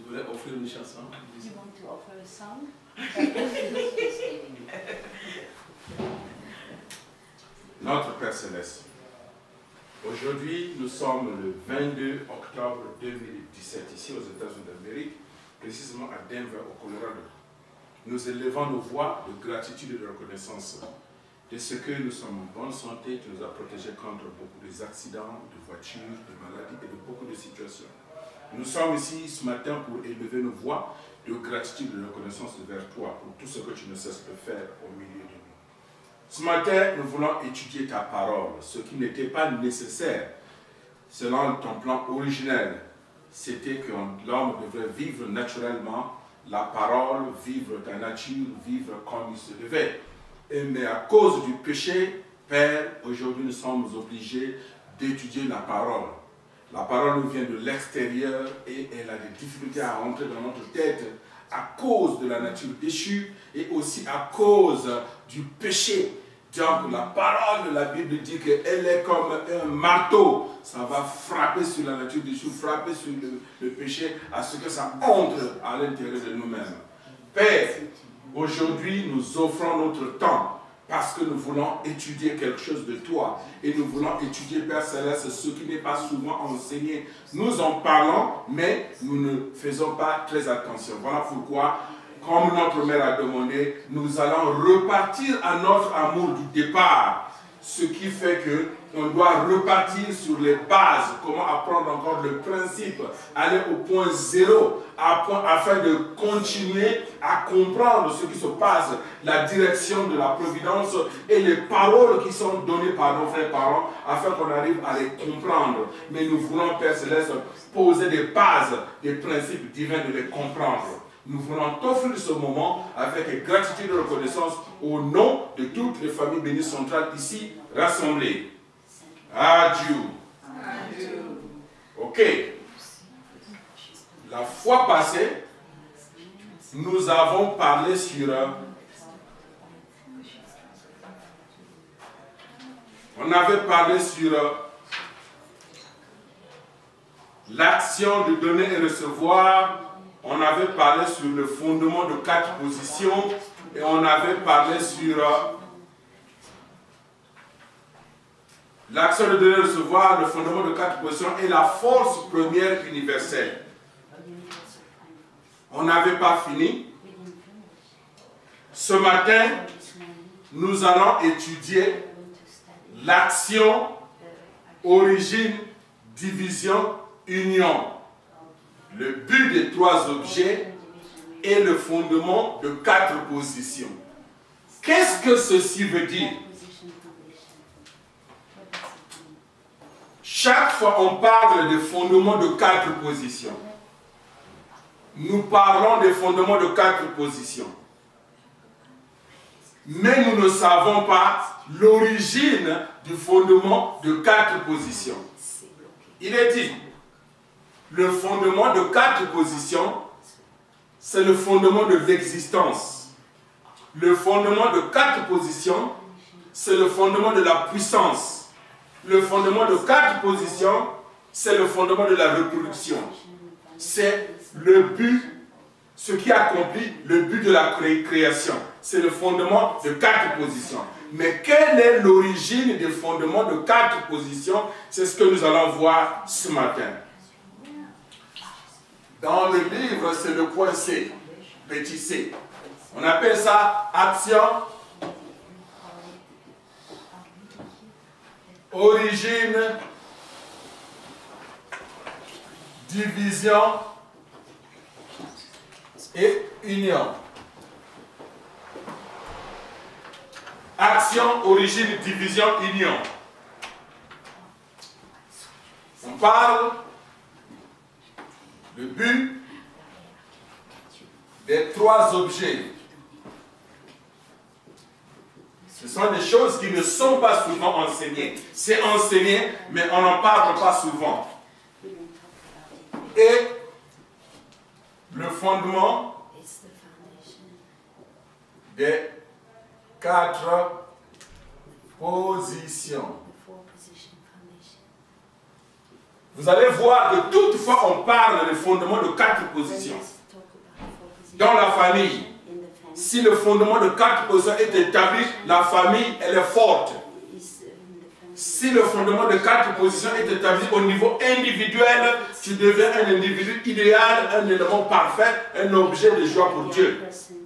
voulez offrir une chanson? You want to offer a song? Notre Père Céleste, aujourd'hui nous sommes le 22 octobre 2017 ici aux États-Unis d'Amérique, précisément à Denver au Colorado. Nous élevons nos voix de gratitude et de reconnaissance de ce que nous sommes en bonne santé, tu nous as protégés contre beaucoup d'accidents, de voitures, de maladies et de beaucoup de situations. Nous sommes ici ce matin pour élever nos voix de gratitude et de reconnaissance vers toi pour tout ce que tu ne cesses de faire au milieu de nous. Ce matin, nous voulons étudier ta parole, ce qui n'était pas nécessaire selon ton plan originel. C'était que l'homme devrait vivre naturellement la parole, vivre ta nature, vivre comme il se devait. Mais à cause du péché, Père, aujourd'hui nous sommes obligés d'étudier la parole. La parole nous vient de l'extérieur et elle a des difficultés à rentrer dans notre tête à cause de la nature déchue et aussi à cause du péché. Donc la parole de la Bible dit qu'elle est comme un marteau. Ça va frapper sur la nature déchue, frapper sur le péché, à ce que ça entre à l'intérieur de nous-mêmes. Père, aujourd'hui nous offrons notre temps parce que nous voulons étudier quelque chose de toi. Et nous voulons étudier, Père Céleste, ce qui n'est pas souvent enseigné. Nous en parlons, mais nous ne faisons pas très attention. Voilà pourquoi, comme notre mère a demandé, nous allons repartir à notre amour du départ. Ce qui fait qu'on doit repartir sur les bases, comment apprendre encore le principe, aller au point zéro, afin de continuer à comprendre ce qui se passe, la direction de la providence et les paroles qui sont données par nos frères parents, afin qu'on arrive à les comprendre. Mais nous voulons, Père Céleste, poser des bases, des principes divins, de les comprendre. Nous voulons t'offrir ce moment avec gratitude et reconnaissance au nom de toutes les familles bénies centrales ici rassemblées. Adieu. Adieu. Ok. La fois passée, nous avons parlé sur l'action de donner et recevoir. On avait parlé sur le fondement de 4 positions et on avait parlé sur l'action de donner et recevoir, le fondement de 4 positions et la force première universelle. On n'avait pas fini. Ce matin, nous allons étudier l'action, origine, division, union. Le but des 3 objets et le fondement de 4 positions. Qu'est-ce que ceci veut dire? Chaque fois on parle des fondements de 4 positions. Nous parlons des fondements de 4 positions. Mais nous ne savons pas l'origine du fondement de 4 positions. Il est dit, le fondement de 4 positions, c'est le fondement de l'existence. Le fondement de 4 positions, c'est le fondement de la puissance. Le fondement de 4 positions, c'est le fondement de la reproduction. C'est le but, ce qui accomplit le but de la création. C'est le fondement de 4 positions. Mais quelle est l'origine des fondements de 4 positions? C'est ce que nous allons voir ce matin. Dans le livre, c'est le point C, petit c. On appelle ça action, origine, division et union. Action, origine, division, union. On parle le but des 3 objets. Ce sont des choses qui ne sont pas souvent enseignées. C'est enseigné, mais on n'en parle pas souvent. Et le fondement des 4 positions. vous allez voir que toutefois on parle des fondements de 4 positions. Dans la famille, si le fondement de 4 positions est établi, la famille elle est forte. Si le fondement de 4 positions est établi au niveau individuel, tu deviens un individu idéal, un élément parfait, un objet de joie pour Dieu.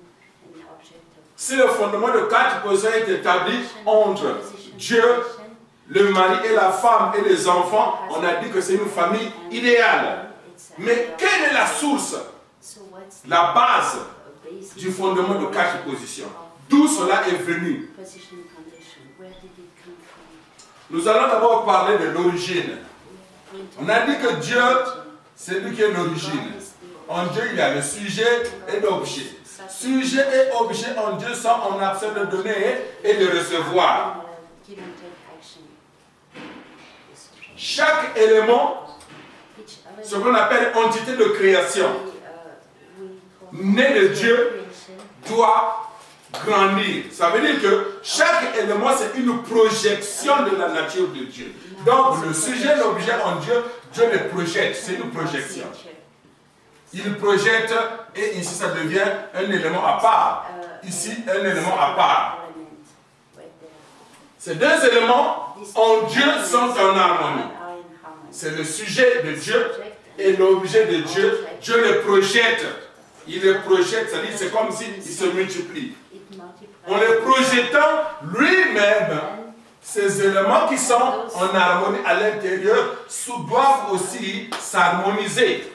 Si le fondement de 4 positions est établi entre Dieu, le mari et la femme et les enfants, on a dit que c'est une famille idéale. Mais quelle est la source, la base du fondement de 4 positions? D'où cela est venu? Nous allons d'abord parler de l'origine. On a dit que Dieu, c'est lui qui est l'origine. En Dieu, il y a le sujet et l'objet. Sujet et objet en Dieu sont en absence de donner et de recevoir. Chaque élément, ce qu'on appelle entité de création, né de Dieu, doit grandir. Ça veut dire que chaque élément, c'est une projection de la nature de Dieu. Donc, le sujet, l'objet en Dieu, Dieu le projette. C'est une projection. Il projette et ici, ça devient un élément à part. Ici, un élément à part. Ces deux éléments en Dieu sont en harmonie. C'est le sujet de Dieu et l'objet de Dieu. Dieu le projette. Il le projette, c'est-à-dire c'est comme s'il se multiplie. En les projetant lui-même, ces éléments qui sont en harmonie à l'intérieur doivent aussi s'harmoniser.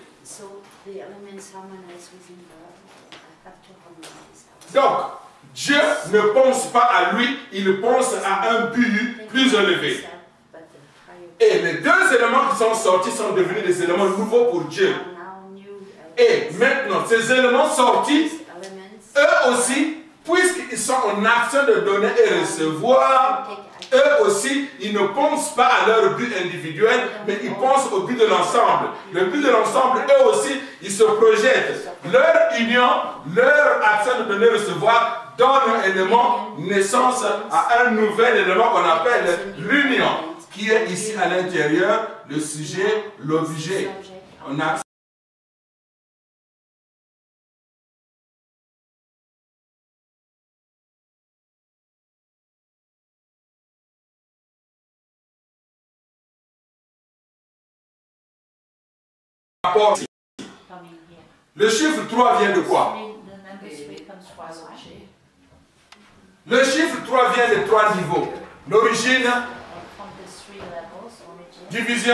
Donc, Dieu ne pense pas à lui, il pense à un but plus élevé. Et les deux éléments qui sont sortis sont devenus des éléments nouveaux pour Dieu. Et maintenant, ces éléments sortis, eux aussi, puisqu'ils sont en action de donner et recevoir, eux aussi, ils ne pensent pas à leur but individuel, mais ils pensent au but de l'ensemble. Le but de l'ensemble, eux aussi, ils se projettent. Leur union, leur action de donner et recevoir donne un élément naissance à un nouvel élément qu'on appelle l'union, qui est ici à l'intérieur, le sujet, l'objet. On a le chiffre 3 vient de quoi? Le chiffre 3 vient de 3 niveaux. L'origine, division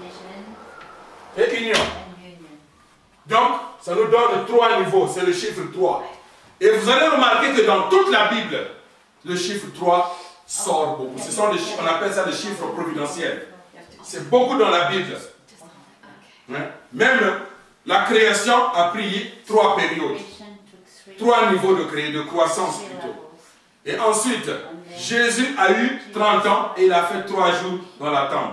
et union. Donc, ça nous donne 3 niveaux. C'est le chiffre 3. Et vous allez remarquer que dans toute la Bible, le chiffre 3 sort beaucoup. Ce sont des chiffres, on appelle ça des chiffres providentiels. C'est beaucoup dans la Bible. Même la création a pris 3 périodes, 3 niveaux de croissance plutôt. Et ensuite, Jésus a eu 30 ans et il a fait 3 jours dans la tombe.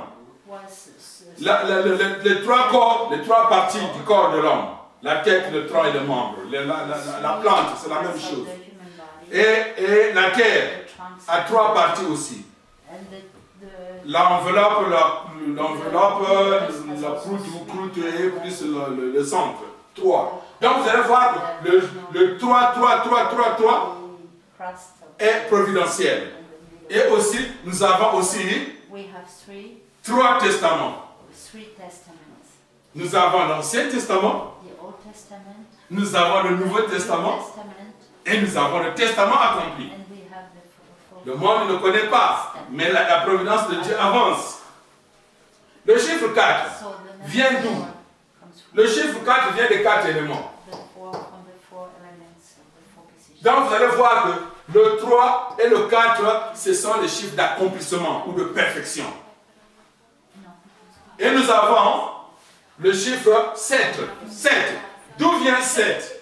Les 3 corps, les 3 parties du corps de l'homme, la tête, le tronc et le membre, la plante, c'est la même chose. Et la terre a 3 parties aussi. L'enveloppe, la croûte et plus le centre. 3. Donc vous allez voir que le 3 est providentiel. Et aussi, nous avons aussi 3 testaments. Nous avons l'Ancien Testament, nous avons le Nouveau Testament et nous avons le Testament accompli. Le monde ne connaît pas, mais la providence de Dieu avance. Le chiffre 4 vient d'où? Le chiffre 4 vient des 4 éléments. Donc vous allez voir que le 3 et le 4, ce sont les chiffres d'accomplissement ou de perfection. Et nous avons le chiffre 7. 7. D'où vient 7?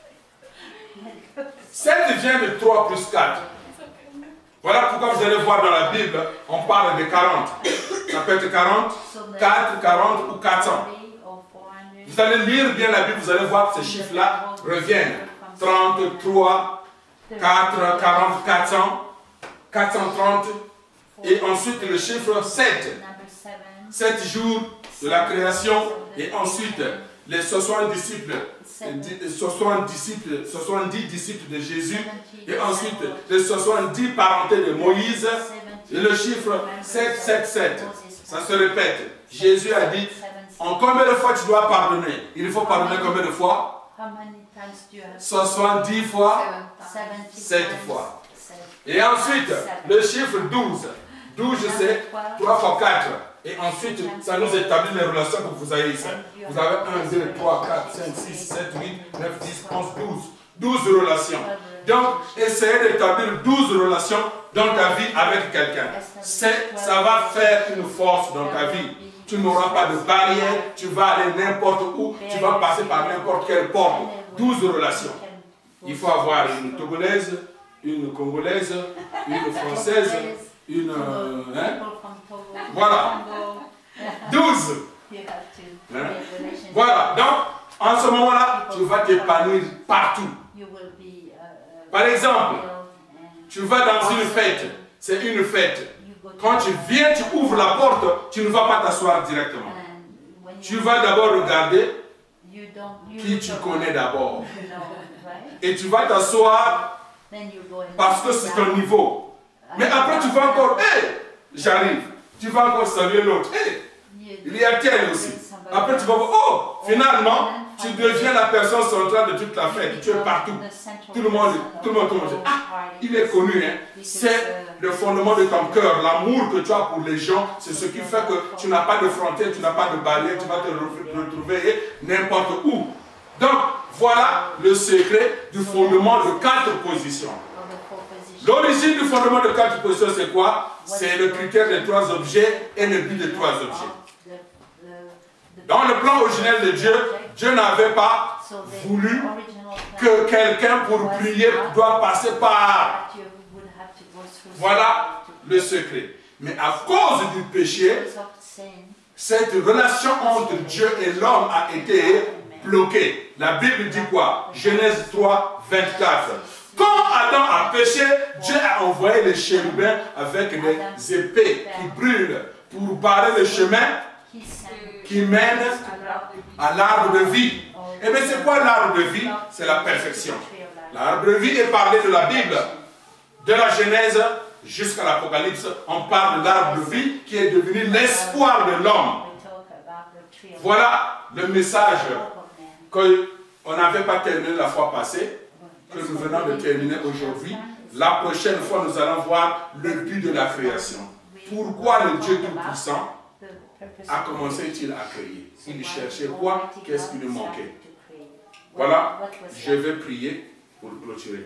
7 vient de 3 plus 4. Voilà pourquoi vous allez voir dans la Bible, on parle de 40. Ça peut être 40, 4, 40 ou 400. Vous allez lire bien la Bible, vous allez voir que ces chiffres-là reviennent. 33, 4, 40, 400, 430, Et ensuite le chiffre 7. 7 jours de la création. Et ensuite les 70 disciples. 70 disciples de Jésus. Et ensuite les 70 parentés de Moïse. Et le chiffre 7, 7, 7. Ça se répète. Jésus a dit, en combien de fois tu dois pardonner? Il faut pardonner combien de fois? 70 fois, 7 fois. Et ensuite, le chiffre 12. 12, c'est 3 fois 4. Et ensuite, ça nous établit les relations que vous avez ici. Vous avez 1, 2, 3, 4, 5, 6, 7, 8, 9, 10, 11, 12. 12 relations. Donc, essayez d'établir 12 relations dans ta vie avec quelqu'un. Ça va faire une force dans ta vie. Tu n'auras pas de barrière, tu vas aller n'importe où, tu vas passer par n'importe quelle porte. 12 relations. Il faut avoir une Togolaise, une Congolaise, une Française, une... Voilà. 12. Hein? Voilà. Donc, en ce moment-là, tu vas t'épanouir partout. Par exemple, tu vas dans une fête. C'est une fête. Quand tu viens, tu ouvres la porte, tu ne vas pas t'asseoir directement. Tu vas d'abord regarder qui tu connais d'abord. Et tu vas t'asseoir parce que c'est ton niveau. Mais après, tu vas encore, hé, j'arrive. Tu vas encore saluer l'autre. Hé, il y a tel aussi. Après, tu vas voir, oh, finalement, tu deviens la personne centrale de toute la fête. Tu es partout. Tout le monde dit, ah, il est connu. Hein. C'est le fondement de ton cœur. L'amour que tu as pour les gens, c'est ce qui fait que tu n'as pas de frontières, tu n'as pas de barrières, tu vas te retrouver n'importe où. Donc, voilà le secret du fondement de 4 positions. L'origine du fondement de 4 positions, c'est quoi? C'est le critère des 3 objets et le but des 3 objets. Dans le plan originel de Dieu, Dieu n'avait pas voulu que quelqu'un pour prier doit passer par. Voilà le secret. Mais à cause du péché, cette relation entre Dieu et l'homme a été bloquée. La Bible dit quoi? Genèse 3, 24. Quand Adam a péché, Dieu a envoyé les chérubins avec des épées qui brûlent pour barrer le chemin qui mène à l'arbre de vie. Et bien c'est quoi l'arbre de vie? C'est la perfection. L'arbre de vie est parlé de la Bible. De la Genèse jusqu'à l'Apocalypse, on parle de l'arbre de vie qui est devenu l'espoir de l'homme. Voilà le message qu'on n'avait pas terminé la fois passée, que nous venons de terminer aujourd'hui. La prochaine fois, nous allons voir le but de la création. Pourquoi le Dieu Tout-Puissant a commencé-il à créer? Il cherchait quoi? Qu'est-ce qui lui manquait? Voilà, je vais prier pour clôturer.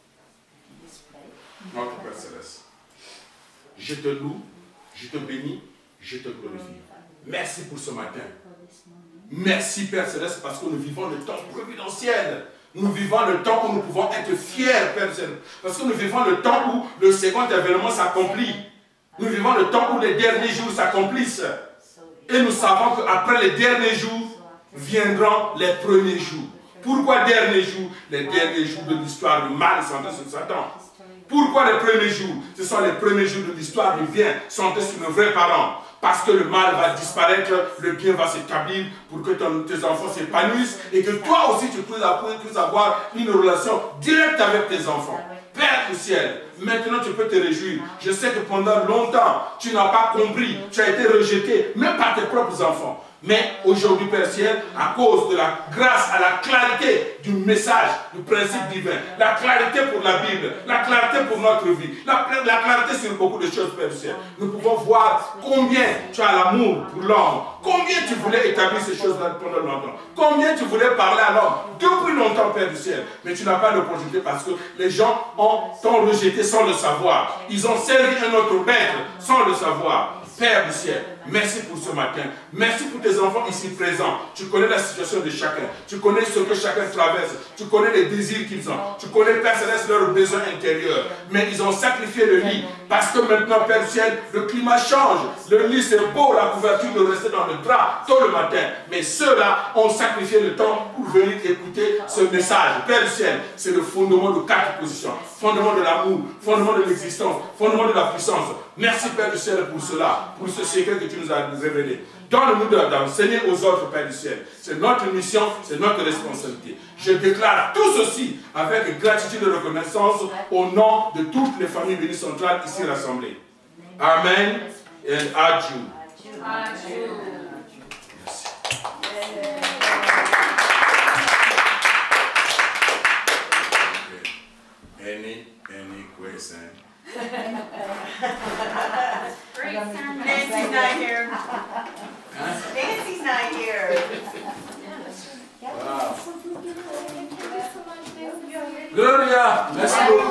Notre Père Céleste, je te loue, je te bénis, je te glorifie. Merci pour ce matin. Merci Père Céleste parce que nous vivons le temps providentiel. Nous vivons le temps où nous pouvons être fiers, Père Céleste. Parce que nous vivons le temps où le second événement s'accomplit. Nous vivons le temps où les derniers jours s'accomplissent. Et nous savons qu'après les derniers jours, viendront les premiers jours. Pourquoi derniers jours? Les derniers jours de l'histoire du mal centré sur Satan. Pourquoi les premiers jours? Ce sont les premiers jours de l'histoire du bien centré sur nos vrais parents. Parce que le mal va disparaître, le bien va s'établir pour que tes enfants s'épanouissent et que toi aussi tu puisses avoir une relation directe avec tes enfants. Père du ciel, maintenant tu peux te réjouir. Je sais que pendant longtemps, tu n'as pas compris, tu as été rejeté, même par tes propres enfants. Mais aujourd'hui, Père ciel, à cause de la grâce à la clarté du message, du principe divin, la clarté pour la Bible, la clarté pour notre vie, la clarté sur beaucoup de choses, Père ciel, nous pouvons voir combien tu as l'amour pour l'homme, combien tu voulais établir ces choses-là pendant longtemps, combien tu voulais parler à l'homme depuis longtemps, Père du ciel, mais tu n'as pas d'opportunité parce que les gens t'ont rejeté sans le savoir. Ils ont servi un autre maître sans le savoir. Père du ciel, merci pour ce matin. Merci pour tes enfants ici présents. Tu connais la situation de chacun. Tu connais ce que chacun traverse. Tu connais les désirs qu'ils ont. Tu connais, Père Céleste, leurs besoins intérieurs. Mais ils ont sacrifié le lit. Parce que maintenant, Père du ciel, le climat change. Le lit, c'est beau, la couverture de rester dans le drap tôt le matin. Mais ceux-là ont sacrifié le temps pour venir écouter ce message. Père du ciel, c'est le fondement de 4 positions. Fondement de l'amour, fondement de l'existence, fondement de la puissance. Merci Père du ciel pour cela, pour ce secret que tu nous as révélé. Donne-nous d'enseigner aux autres, Père du ciel. C'est notre mission, c'est notre responsabilité. Je déclare tout ceci avec gratitude et reconnaissance au nom de toutes les familles bénies centrales ici rassemblées. Amen et adieu. Merci. Any question? Great sermon. Nancy's not here. Nancy's not here. Wow. Gloria, merci beaucoup.